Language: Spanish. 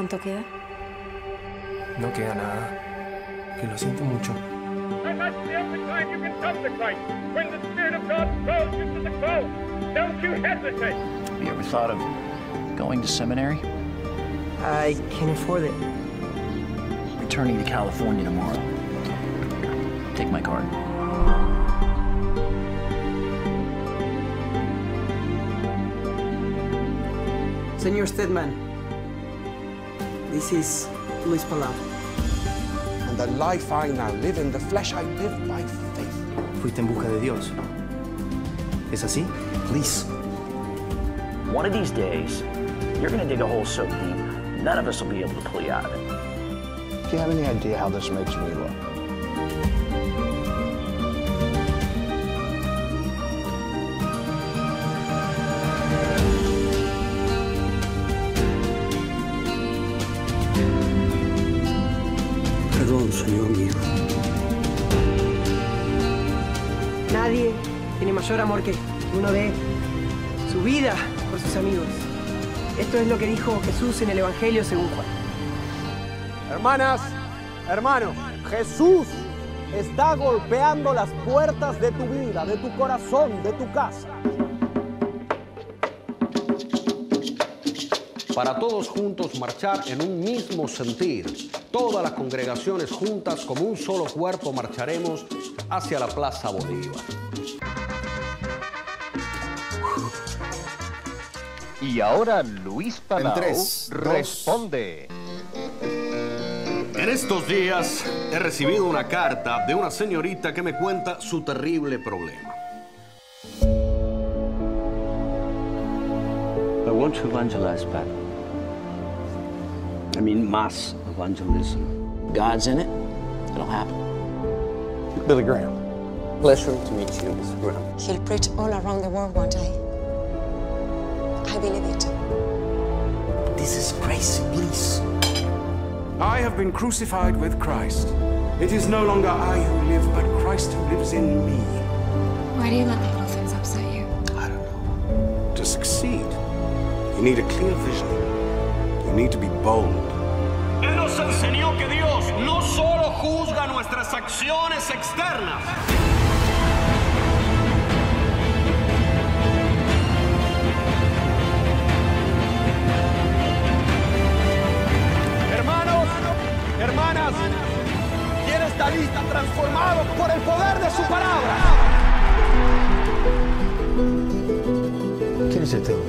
¿Cuánto queda? No queda nada. Que lo siento mucho. And that's the only time you can come to Christ. When the Spirit of God calls you to the cross. Don't you hesitate. Have you ever thought of going to seminary? I can't afford it. Returning to California tomorrow. Take my card. Senor Stedman, this is Luis Palau. And the life I now live in the flesh, I live by faith. Fuiste en busca de Dios. ¿Es así? Please. One of these days, you're gonna dig a hole so deep, none of us will be able to pull you out of it. Do you have any idea how this makes me look? Perdón, señor mío. Nadie tiene mayor amor que uno dé su vida por sus amigos. Esto es lo que dijo Jesús en el Evangelio según Juan. Hermanas, hermanos, Jesús está golpeando las puertas de tu vida, de tu corazón, de tu casa. Para todos juntos marchar en un mismo sentir, todas las congregaciones juntas como un solo cuerpo marcharemos hacia la Plaza Bolívar. Y ahora Luis Palau En 3, 2. responde. En estos días he recibido una carta de una señorita que me cuenta su terrible problema. I want to evangelize, Pat. I mean, mass evangelism. God's in it, it'll happen. Billy Graham. Pleasure to meet you, Mr. Graham. He'll preach all around the world one day. I believe it. This is crazy, please. I have been crucified with Christ. It is no longer I who live, but Christ who lives in me. Why do you let little things upset you? I don't know. To succeed, you need a clear vision. You need to be bold. Él nos enseñó que Dios no solo juzga nuestras acciones externas. Hermanos, hermanas, ¿quién está listo, transformado por el poder de su palabra? ¿Quién es este hombre?